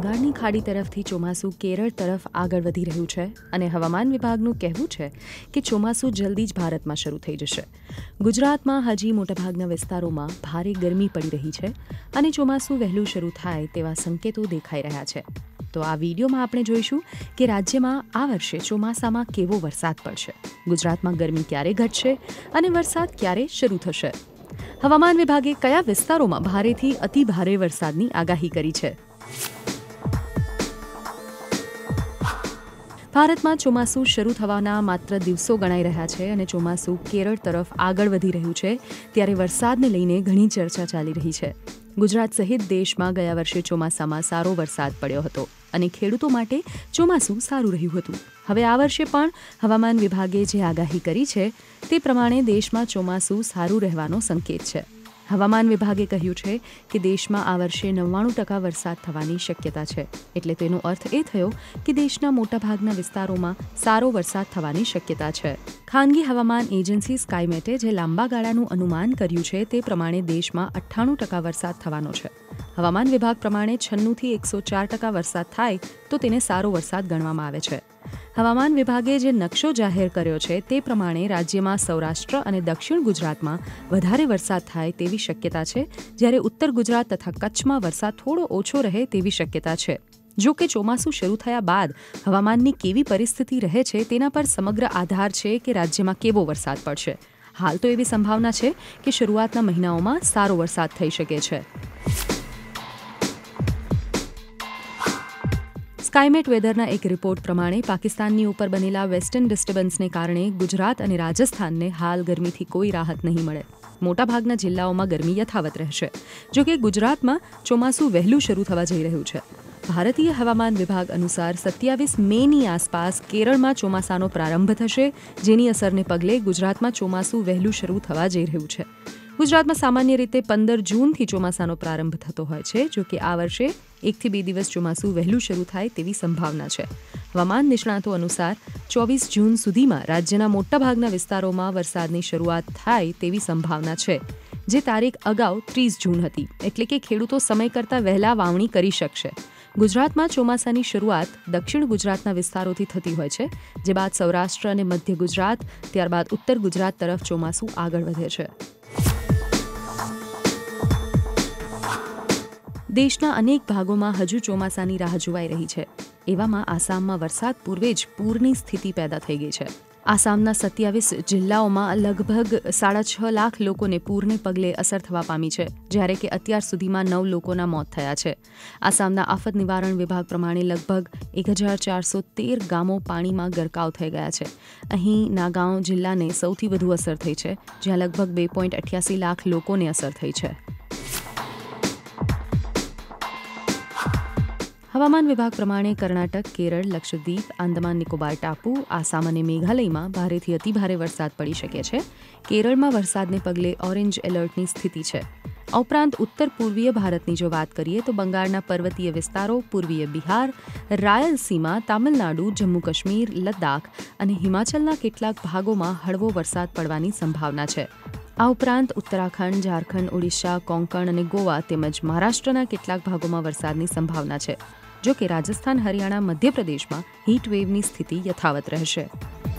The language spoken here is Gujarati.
બંગાળની ખાડી તરફથી ચોમાસું કેરળ તરફ આગળ વધી રહ્યું છે અને હવામાન વિભાગનું કહેવું છે કે ચોમાસું જલ્દી જ ભારતમાં શરૂ થઈ જશે. ગુજરાતમાં હજી મોટાભાગના વિસ્તારોમાં ભારે ગરમી પડી રહી છે અને ચોમાસું વહેલું શરૂ થાય તેવા સંકેતો દેખાઈ રહ્યા છે. તો આ વિડીયોમાં આપણે જોઈશું કે રાજ્યમાં આ વર્ષે ચોમાસામાં કેવો વરસાદ પડશે, ગુજરાતમાં ગરમી ક્યારે ઘટશે અને વરસાદ ક્યારે શરૂ થશે. હવામાન વિભાગે કયા વિસ્તારોમાં ભારેથી અતિ ભારે વરસાદની આગાહી કરી છે. ભારતમાં ચોમાસું શરૂ થવાના માત્ર દિવસો ગણાઈ રહ્યા છે અને ચોમાસું કેરળ તરફ આગળ વધી રહ્યું છે ત્યારે વરસાદને લઈને ઘણી ચર્ચા ચાલી રહી છે. ગુજરાત સહિત દેશમાં ગયા વર્ષે ચોમાસામાં સારો વરસાદ પડ્યો હતો અને ખેડૂતો માટે ચોમાસું સારું રહ્યું હતું. હવે આ વર્ષે પણ હવામાન વિભાગે જે આગાહી કરી છે તે પ્રમાણે દેશમાં ચોમાસું સારું રહેવાનો સંકેત છે. હવામાન વિભાગે કહ્યું છે કે દેશમાં આ વર્ષે 99% વરસાદ થવાની શક્યતા છે. એટલે તેનો અર્થ એ થયો કે દેશના મોટાભાગના વિસ્તારોમાં સારો વરસાદ થવાની શક્યતા છે. ખાનગી હવામાન એજન્સી સ્કાયમેટે જે લાંબા ગાળાનું અનુમાન કર્યું છે તે પ્રમાણે દેશમાં 98% વરસાદ થવાનો છે. હવામાન વિભાગ પ્રમાણે 96થી 104% વરસાદ થાય તો તેને સારો વરસાદ ગણવામાં આવે છે. હવામાન વિભાગે જે નકશો જાહેર કર્યો છે તે પ્રમાણે રાજ્યમાં સૌરાષ્ટ્ર અને દક્ષિણ ગુજરાતમાં વધારે વરસાદ થાય તેવી શક્યતા છે, જ્યારે ઉત્તર ગુજરાત તથા કચ્છમાં વરસાદ થોડો ઓછો રહે તેવી શક્યતા છે. જો કે ચોમાસું શરૂ થયા બાદ હવામાનની કેવી પરિસ્થિતિ રહે છે તેના પર સમગ્ર આધાર છે કે રાજ્યમાં કેવો વરસાદ પડશે. હાલ તો એવી સંભાવના છે કે શરૂઆતના મહિનાઓમાં સારો વરસાદ થઈ શકે છે. સ્કાયમેટ વેધરના એક રિપોર્ટ પ્રમાણે પાકિસ્તાનની ઉપર બનેલા વેસ્ટર્ન ડિસ્ટર્બન્સને કારણે ગુજરાત અને રાજસ્થાનને હાલ ગરમીથી કોઈ રાહત નહીં મળે. મોટાભાગના જિલ્લાઓમાં ગરમી યથાવત રહેશે. જોકે ગુજરાતમાં ચોમાસું વહેલું શરૂ થવા જઈ રહ્યું છે. ભારતીય હવામાન વિભાગ અનુસાર 27 મેની આસપાસ કેરળમાં ચોમાસાનો પ્રારંભ થશે, જેની અસરને પગલે ગુજરાતમાં ચોમાસું વહેલું શરૂ થવા જઈ રહ્યું છે. ગુજરાતમાં સામાન્ય રીતે 15 જૂનથી ચોમાસાનો પ્રારંભ થતો હોય છે. જોકે આ વર્ષે 1 થી 2 દિવસ ચોમાસું વહેલું શરૂ થાય તેવી સંભાવના છે. હવામાન નિષ્ણાતો અનુસાર 24 જૂન સુધીમાં રાજ્યના મોટાભાગના વિસ્તારોમાં વરસાદની શરૂઆત થાય તેવી સંભાવના છે, જે તારીખ અગાઉ 30 જૂન હતી. એટલે કે ખેડૂતો સમય કરતાં વહેલા વાવણી કરી શકશે. ગુજરાતમાં ચોમાસાની શરૂઆત દક્ષિણ ગુજરાતના વિસ્તારોથી થતી હોય છે, જે બાદ સૌરાષ્ટ્ર અને મધ્ય ગુજરાત, ત્યારબાદ ઉત્તર ગુજરાત તરફ ચોમાસું આગળ વધે છે. દેશના અનેક ભાગોમાં હજુ ચોમાસાની રાહ જોવાઈ રહી છે. એવામાં આસામમાં વરસાદ પૂર્વે જ પૂરની સ્થિતિ પેદા થઈ ગઈ છે. આસામના 27 જિલ્લાઓમાં લગભગ 6.5 લાખ લોકોને પૂરને પગલે અસર થવા પામી છે, જ્યારે કે અત્યાર સુધીમાં 9 લોકોના મોત થયા છે. આસામના આફત નિવારણ વિભાગ પ્રમાણે લગભગ 1413 ગામો પાણીમાં ગરકાવ થઈ ગયા છે. અહીં નાગાંવ જિલ્લાને સૌથી વધુ અસર થઈ છે, જ્યાં લગભગ 2.88 લાખ લોકોને અસર થઈ છે. હવામાન વિભાગ પ્રમાણે કર્ણાટક, કેરળ, લક્ષદ્વીપ, આંદામાન નિકોબાર ટાપુ, આસામ અને મેઘાલયમાં ભારેથી અતિભારે વરસાદ પડી શકે છે. કેરળમાં વરસાદને પગલે ઓરેન્જ એલર્ટની સ્થિતિ છે. આ ઉપરાંત ઉત્તર પૂર્વીય ભારતની જો વાત કરીએ તો બંગાળના પર્વતીય વિસ્તારો, પૂર્વીય બિહાર, રાયલસીમા, તામિલનાડુ, જમ્મુ કાશ્મીર, લદ્દાખ અને હિમાચલના કેટલાક ભાગોમાં હળવો વરસાદ પડવાની સંભાવના છે. આ ઉપરાંત ઉત્તરાખંડ, ઝારખંડ, ઓડિશા, કોંકણ અને ગોવા તેમજ મહારાષ્ટ્રના કેટલાક ભાગોમાં વરસાદની સંભાવના છે. જો કે રાજસ્થાન, હરિયાણા, મધ્યપ્રદેશમાં હીટ વેવની સ્થિતિ યથાવત રહેશે.